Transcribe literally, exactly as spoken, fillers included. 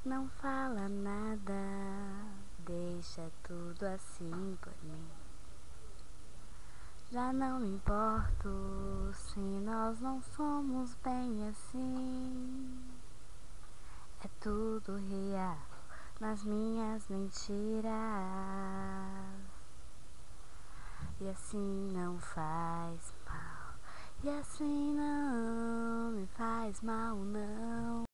Não fala nada, deixa tudo assim por mim. Já não me importo se nós não somos bem assim. É tudo real nas minhas mentiras. E assim não faz mal, e assim não me faz mal não.